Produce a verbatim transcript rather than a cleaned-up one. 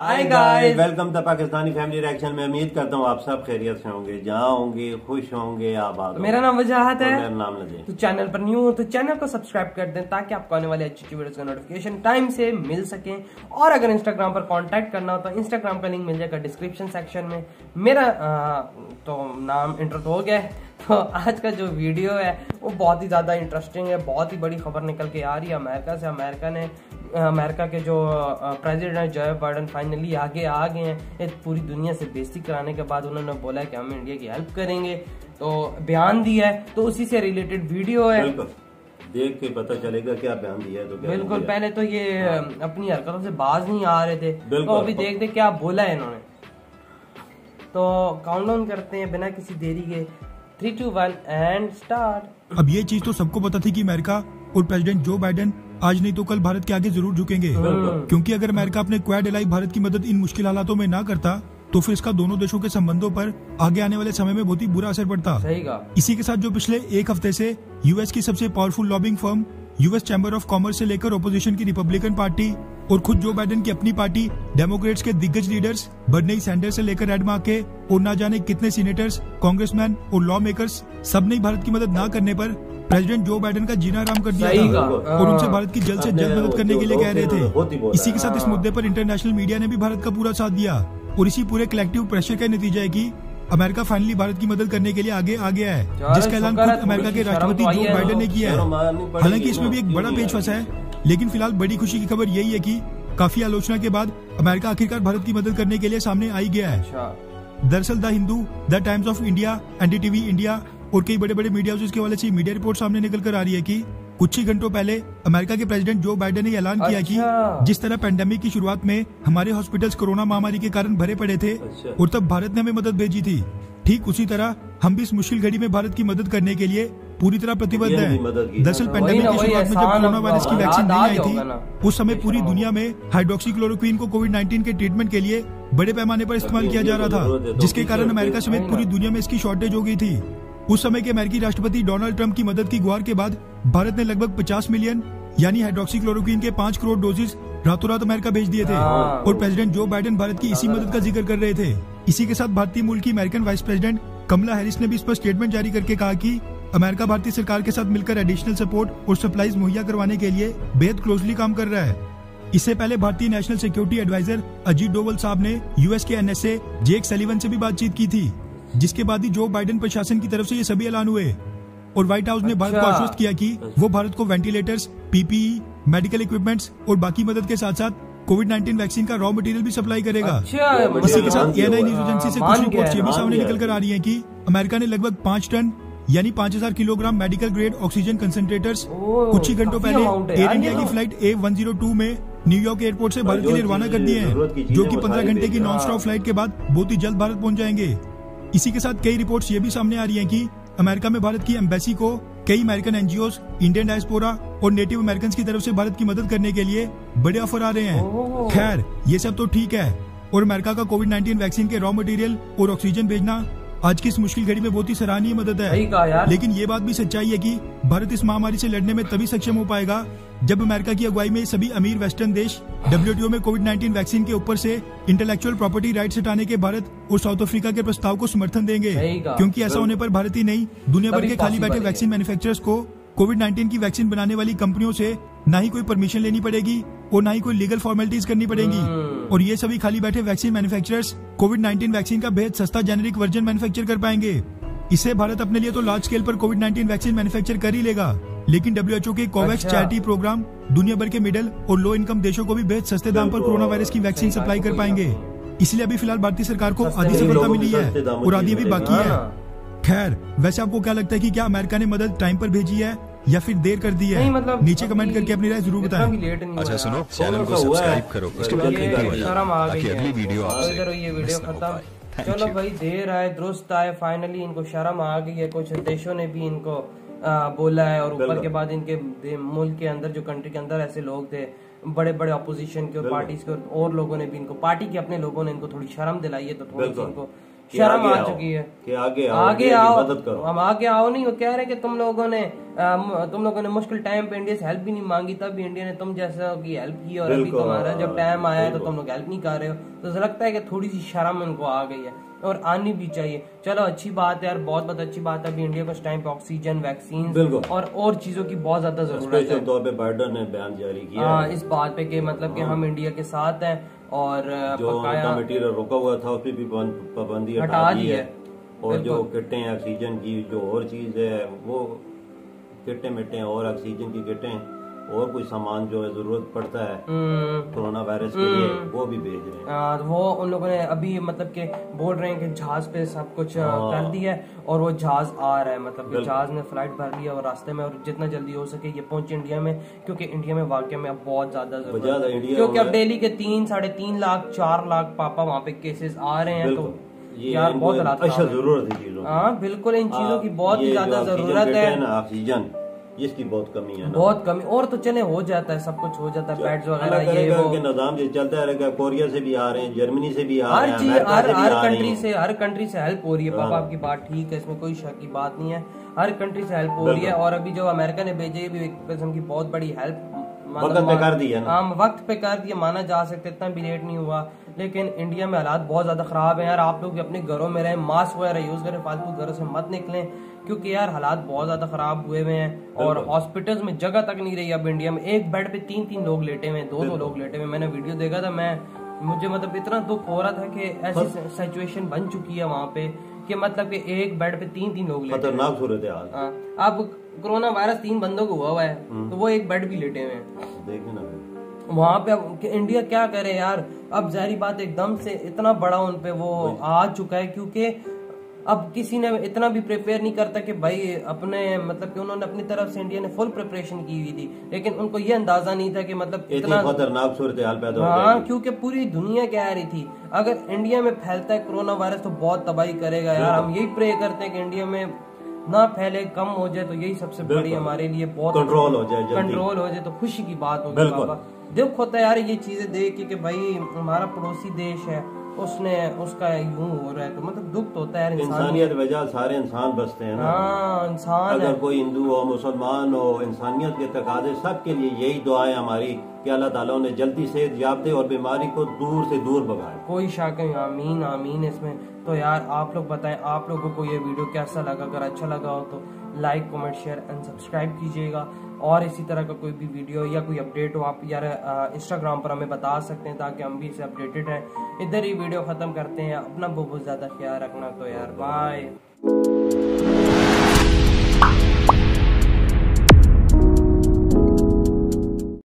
Hi guys, welcome the Pakistani family reaction में। उम्मीद करता हूँ आप सब खैरियत से होंगे, जहाँ होंगे खुश होंगे, आबाद। मेरा नाम वजाहत है, मेरा नाम लजे। तो चैनल पर न्यू हो तो चैनल को सब्सक्राइब कर दें ताकि आपको आने वाले अच्छी अच्छी वीडियोस का नोटिफिकेशन टाइम से मिल सके। और अगर इंस्टाग्राम पर कांटेक्ट करना हो तो इंस्टाग्राम का लिंक मिल जाएगा डिस्क्रिप्शन सेक्शन में। मेरा आ, तो नाम इंटर तो हो गया है। तो आज का जो वीडियो है वो बहुत ही ज़्यादा इंटरेस्टिंग है। बहुत ही बड़ी खबर निकल के आ रही है अमेरिका से। अमेरिका ने अमेरिका के जो प्रेसिडेंट जो बाइडेन फाइनली आगे आ गए हैं। ये पूरी दुनिया से बेइज्जती कराने के बाद उन्होंने बोला है कि हम इंडिया की हेल्प करेंगे, तो बयान दिया है। तो उसी से रिलेटेड वीडियो है, देख के पता चलेगा क्या बयान दिया है। तो क्या बिल्कुल पहले तो ये हाँ। अपनी हरकतों से बाज नहीं आ रहे थे, तो अभी देखते क्या बोला है इन्होंने। तो काउंटडाउन करते हैं बिना किसी देरी के, three two one and start. अब ये चीज तो सबको पता थी कि अमेरिका और प्रेसिडेंट जो बाइडेन आज नहीं तो कल भारत के आगे जरूर झुकेंगे, क्योंकि अगर अमेरिका अपने क्वाड एलाई भारत की मदद इन मुश्किल हालातों में ना करता तो फिर इसका दोनों देशों के संबंधों पर आगे आने वाले समय में बहुत ही बुरा असर पड़ता। सही कहा। इसी के साथ जो पिछले एक हफ्ते से यूएस की सबसे powerful lobbying firm US chamber of commerce से लेकर ओपोजिशन की रिपब्लिकन पार्टी और खुद जो बाइडेन की अपनी पार्टी डेमोक्रेट्स के दिग्गज लीडर्स बर्नी सैंडर्स से लेकर एड मार्के और ना जाने कितने सीनेटर्स, कांग्रेसमैन और लॉ मेकर्स सब ने भारत की मदद न करने पर प्रेसिडेंट जो बाइडेन का जीना आराम कर दिया था और उनसे भारत की जल्द से जल्द मदद करने के लिए कह रहे थे। इसी के साथ इस मुद्दे पर इंटरनेशनल मीडिया ने भी भारत का पूरा साथ दिया और इसी पूरे कलेक्टिव प्रेशर का नतीजा है कि अमेरिका फाइनली भारत की मदद करने के लिए आगे आ गया है, जिसका ऐलान खुद अमेरिका के राष्ट्रपति जो बाइडेन ने किया है। हालांकि इसमें भी एक बड़ा पेच फंसा है, लेकिन फिलहाल बड़ी खुशी की खबर यही है कि काफी आलोचना के बाद अमेरिका आखिरकार भारत की मदद करने के लिए सामने आ गया है। दरअसल the Hindu, the Times of India, NDTV India और कई बड़े बड़े मीडिया हाउसेस के हवाले से मीडिया रिपोर्ट सामने निकल कर आ रही है कि कुछ ही घंटों पहले अमेरिका के प्रेसिडेंट जो बाइडेन ने ऐलान किया कि जिस तरह पेंडेमिक की शुरुआत में हमारे हॉस्पिटल्स कोरोना महामारी के कारण भरे पड़े थे और तब भारत ने हमें मदद भेजी थी, ठीक उसी तरह हम भी इस मुश्किल घड़ी में भारत की मदद करने के लिए पूरी तरह प्रतिबद्ध हैं। दरअसल पेंडेमिक की शुरुआत में जब कोरोना वायरस की वैक्सीन नहीं आई थी उस समय पूरी दुनिया में हाइड्रोक्सीक्लोरोक्वीन को कोविड नाइन्टीन के ट्रीटमेंट के लिए बड़े पैमाने पर इस्तेमाल किया जा रहा था, जिसके कारण अमेरिका समेत पूरी दुनिया में इसकी शॉर्टेज हो गई थी। उस समय के अमेरिकी राष्ट्रपति डोनाल्ड ट्रंप की मदद की गुहार के बाद भारत ने लगभग पचास मिलियन यानी हाइड्रोक्सीक्लोरोक्वीन के पाँच करोड़ डोजेज रातों रात अमेरिका भेज दिए थे और प्रेसिडेंट जो बाइडेन भारत की इसी मदद का जिक्र कर रहे थे। इसी के साथ भारतीय मूल की American vice president Kamala Harris ने भी इस पर स्टेटमेंट जारी करके कहा कि अमेरिका भारतीय सरकार के साथ मिलकर एडिशनल सपोर्ट और सप्लाईज मुहैया करवाने के लिए बेहद क्लोजली काम कर रहा है। इससे पहले भारतीय national security adviser Ajit Doval साहब ने यूएस के एनएसए जेक सलीवन से भी बातचीत की थी, जिसके बाद ही जो बाइडेन प्रशासन की तरफ से ये सभी ऐलान हुए और व्हाइट हाउस ने भारत को आश्वस्त किया कि वो भारत को वेंटिलेटर्स, पीपीई, मेडिकल इक्विपमेंट्स और बाकी मदद के साथ साथ कोविड नाइन्टीन वैक्सीन का रॉ मटेरियल भी सप्लाई करेगा। अच्छा, इसी के साथ एएनआई न्यूज एजेंसी से कुछ रिपोर्ट्स ये भी सामने निकल कर आ रही हैं कि अमेरिका ने लगभग पाँच टन यानी पाँच हजार kilogram medical grade oxygen concentrators कुछ ही घंटों पहले एयर इंडिया की flight A one zero two में न्यूयॉर्क एयरपोर्ट से भारत के लिए रवाना कर दिए हैं, जो कि पंद्रह घंटे की नॉन स्टॉप फ्लाइट के बाद बहुत ही जल्द भारत पहुंच जाएंगे। इसी के साथ कई रिपोर्ट्स ये भी सामने आ रही हैं कि अमेरिका में भारत की एम्बेसी को कई अमेरिकन एनजीओस, इंडियन डायस्पोरा और नेटिव अमेरिकन की तरफ से भारत की मदद करने के लिए बड़े ऑफर आ रहे हैं। खैर ये सब तो ठीक है और अमेरिका का कोविड नाइन्टीन वैक्सीन के रॉ मटेरियल और ऑक्सीजन भेजना आज की इस मुश्किल घड़ी में बहुत ही सराहनीय मदद है, लेकिन ये बात भी सच्चाई है कि भारत इस महामारी से लड़ने में तभी सक्षम हो पाएगा जब अमेरिका की अगुवाई में सभी अमीर वेस्टर्न देश डब्ल्यूटीओ में कोविड नाइन्टीन वैक्सीन के ऊपर से इंटेलेक्चुअल प्रॉपर्टी राइट्स हटाने के भारत और साउथ अफ्रीका के प्रस्ताव को समर्थन देंगे, क्योंकि ऐसा होने पर भारत ही नहीं दुनिया भर के खाली बैठे वैक्सीन मैन्युफैक्चरर्स को कोविड नाइन्टीन की वैक्सीन बनाने वाली कंपनियों से ना ही कोई परमिशन लेनी पड़ेगी और ना ही कोई लीगल फॉर्मेलिटीज करनी पड़ेगी और ये सभी खाली बैठे vaccine manufacturers Covid nineteen vaccine का बेहद सस्ता जेनेरिक वर्जन मैन्युफैक्चर कर पाएंगे। इससे भारत अपने लिए तो लार्ज स्केल पर कोविड नाइन्टीन वैक्सीन मैन्युफैक्चर कर ही लेगा, लेकिन डब्ल्यूएचओ के कोवैक्स चैरिटी प्रोग्राम दुनिया भर के मिडिल और लो इनकम देशों को भी बेहद सस्ते दाम पर कोरोना वायरस की वैक्सीन सप्लाई कर पाएंगे। इसलिए अभी फिलहाल भारतीय सरकार को आधी सफलता मिली है और आधी अभी बाकी है। खैर वैसे आपको क्या लगता है कि क्या अमेरिका ने मदद टाइम पर भेजी है या फिर देर कर दी है? मतलब नीचे कमेंट करके अपनी राय जरूर बताएं। अच्छा सुनो, चैनल को सब्सक्राइब करो, उसके बाद घंटी बजाओ ताकि अगली वीडियो आपसे ये वीडियो खत्म। चलो भाई, देर आए दुरुस्त आए, फाइनली इनको शर्म आ गई है। कुछ देशों ने भी इनको आ, बोला है और ऊपर के बाद इनके मुल्क के अंदर जो कंट्री के अंदर ऐसे लोग थे बड़े बड़े अपोजिशन के और पार्टीज के और लोगों ने भी इनको पार्टी के अपने लोगों ने इनको थोड़ी शर्म दिलाई है, तो थोड़ी सी इनको शर्म आ चुकी है कि आगे आओ, आगे आओ, मदद करो। हम आगे आओ नहीं, वो कह रहे कि तुम लोगों ने आ, तुम लोगों ने मुश्किल टाइम पे इंडिया से हेल्प भी नहीं मांगी, तब भी इंडिया ने तुम जैसा की हेल्प की, और अभी तुम्हारा जब टाइम आया है तो तुम लोग हेल्प नहीं कर रहे हो। तो लगता है कि थोड़ी सी शर्म इनको आ गई है, और आनी भी चाहिए। चलो अच्छी बात है यार, बहुत बहुत अच्छी बात है। अभी इंडिया को इस टाइम पे ऑक्सीजन, वैक्सीन और और चीजों की बहुत ज्यादा जरूरत है। तौर पे बाइडेन ने बयान जारी किया हाँ, इस बात पे कि मतलब कि हम इंडिया के साथ हैं, और जो मटेरियल रोका हुआ था उस पर भी पाबंदी हटा दी है। और जो किटें ऑक्सीजन की जो और चीज है वो किटें मिटें और ऑक्सीजन की किटें और कोई सामान जो है जरूरत पड़ता है कोरोना वायरस के लिए वो भी भेज रहे हैं। आ, वो उन लोगों ने अभी मतलब के बोल रहे हैं कि जहाज पे सब कुछ कर दिया है, और वो जहाज आ रहा है, मतलब कि जहाज ने फ्लाइट भर लिया और रास्ते में, और जितना जल्दी हो सके ये पहुंचे इंडिया में, क्योंकि इंडिया में वाकई में अब बहुत ज्यादा जरूरत है, क्योंकि अब डेली के तीन साढ़े तीन लाख चार लाख पापा वहाँ पे केसेस आ रहे हैं। तो यार बहुत हालात जरूरत है चीजों, हाँ बिल्कुल, इन चीजों की बहुत ही ज्यादा जरूरत है। ऑक्सीजन इसकी बहुत कमी है ना, बहुत कमी। और तो चले हो जाता है, सब कुछ हो जाता है, बेड्स वगैरह ये वो निजाम जो चलता रहेगा। कोरिया से भी आ रहे हैं, जर्मनी से भी आ हर रहे हैं, चीज हर हर कंट्री से हर कंट्री से हेल्प हो रही है। हाँ। पापा आपकी बात ठीक है, इसमें कोई शक की बात नहीं है, हर कंट्री से हेल्प हो रही है। और अभी जो अमेरिका ने भेजे भी एक किस्म की बहुत बड़ी हेल्प वक्त पे कर दिया ना। हाँ, वक्त पे कर दिया, माना जा सकता है, इतना भी लेट नहीं हुआ। लेकिन इंडिया में हालात बहुत ज्यादा खराब है यार। आप लोग भी अपने घरों में रहें, मास्क वगैरह यूज करें, फालतू घरों से मत निकलें, क्योंकि यार हालात बहुत ज्यादा खराब हुए हुए हैं। और हॉस्पिटल्स में जगह तक नहीं रही अब इंडिया में। एक बेड पे तीन तीन लोग लेटे हुए, दो दो लोग लेटे हुए। मैंने वीडियो देखा था, मैं मुझे मतलब इतना दुख हो रहा था कि ऐसी सिचुएशन बन चुकी है वहाँ पे कि मतलब कि एक बेड पे तीन तीन लोग लेटे, खतरनाक सूरत हाल। हाँ, अब कोरोना वायरस तीन बंदों को हुआ हुआ है, तो वो एक बेड भी लेटे हुए हैं। देखिए ना वहां पे अब इंडिया क्या करे यार। अब जाहिर बात एकदम से इतना बड़ा उन पे वो आ चुका है, क्योंकि अब किसी ने इतना भी प्रिपेयर नहीं करता कि भाई अपने मतलब कि उन्होंने अपनी तरफ से इंडिया ने फुल प्रिपरेशन की हुई थी, लेकिन उनको ये अंदाजा नहीं था कि मतलब इतना खतरनाक सूरत हाल पैदा हो हाँ, क्योंकि पूरी दुनिया कह रही थी अगर इंडिया में फैलता है कोरोना वायरस तो बहुत तबाही करेगा यार। हम यही प्रे करते हैं कि इंडिया में ना फैले, कम हो जाए, तो यही सबसे बड़ी हमारे लिए बहुत कंट्रोल हो जाए, कंट्रोल हो जाए तो खुशी की बात होगी। बाबा दुख होता है यार ये चीजें देख के कि भाई हमारा पड़ोसी देश है, उसने उसका यूं हो रहा है, तो मतलब दुख तो होता है यार। इंसानियत वजह सारे इंसान बसते हैं ना। हाँ, इंसान अगर है। कोई हिंदू हो, मुसलमान हो, इंसानियत के तकाजे सबके लिए यही दुआएं हमारी कि अल्लाह ताला उन्हें जल्दी सेहत याब दे और बीमारी को दूर से दूर भगाए। कोई शक नहीं, आमीन आमीन इसमें। तो यार आप लोग बताएं, आप लोगों को ये वीडियो कैसा लगा? अगर अच्छा लगा हो तो like, comment, share and subscribe कीजिएगा। और इसी तरह का कोई भी वीडियो या कोई अपडेट हो आप यार इंस्टाग्राम पर हमें बता सकते हैं, ताकि हम भी इससे अपडेटेड रहें। इधर ही वीडियो खत्म करते हैं। अपना बहुत ज्यादा ख्याल रखना। तो यार बाय।